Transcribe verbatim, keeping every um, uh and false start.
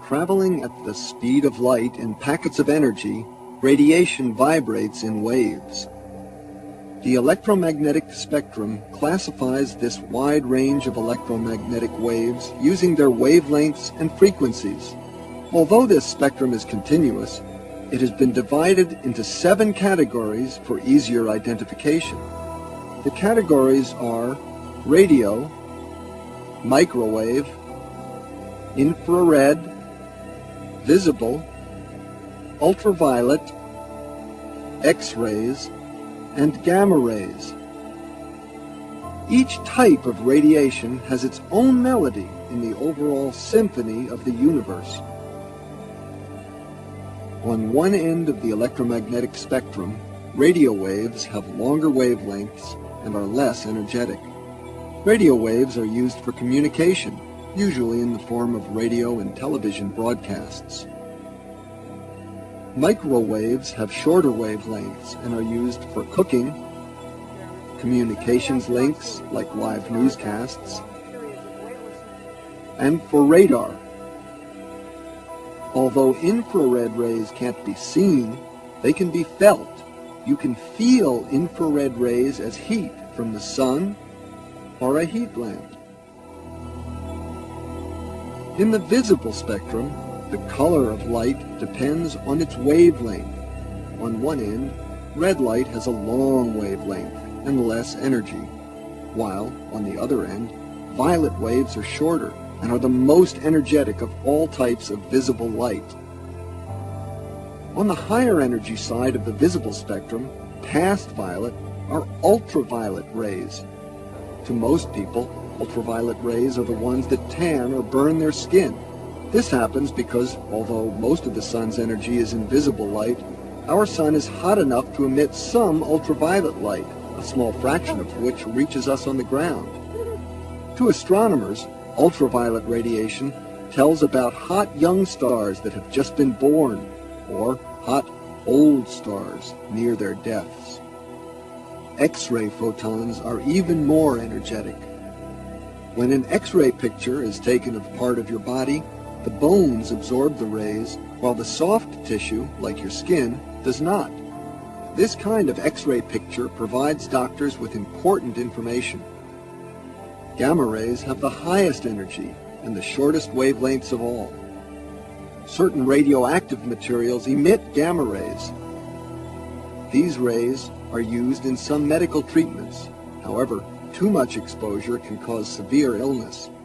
Traveling at the speed of light in packets of energy, radiation vibrates in waves. The electromagnetic spectrum classifies this wide range of electromagnetic waves using their wavelengths and frequencies. Although this spectrum is continuous, it has been divided into seven categories for easier identification. The categories are radio, microwave, infrared, visible, ultraviolet, X-rays, and gamma rays. Each type of radiation has its own melody in the overall symphony of the universe. On one end of the electromagnetic spectrum, radio waves have longer wavelengths and are less energetic. Radio waves are used for communication, usually in the form of radio and television broadcasts. Microwaves have shorter wavelengths and are used for cooking, communications links like live newscasts, and for radar. Although infrared rays can't be seen, they can be felt. You can feel infrared rays as heat from the sun or a heat lamp. In the visible spectrum, the color of light depends on its wavelength. On one end, red light has a long wavelength and less energy, while on the other end, violet waves are shorter and are the most energetic of all types of visible light. On the higher energy side of the visible spectrum, past violet are ultraviolet rays. To most people, ultraviolet rays are the ones that tan or burn their skin. This happens because, although most of the sun's energy is in visible light, our sun is hot enough to emit some ultraviolet light, a small fraction of which reaches us on the ground. To astronomers, ultraviolet radiation tells about hot young stars that have just been born, or hot old stars near their deaths. X-ray photons are even more energetic. When an X-ray picture is taken of part of your body, the bones absorb the rays, while the soft tissue, like your skin, does not. This kind of X-ray picture provides doctors with important information. Gamma rays have the highest energy and the shortest wavelengths of all. Certain radioactive materials emit gamma rays. These rays are used in some medical treatments. However, too much exposure can cause severe illness.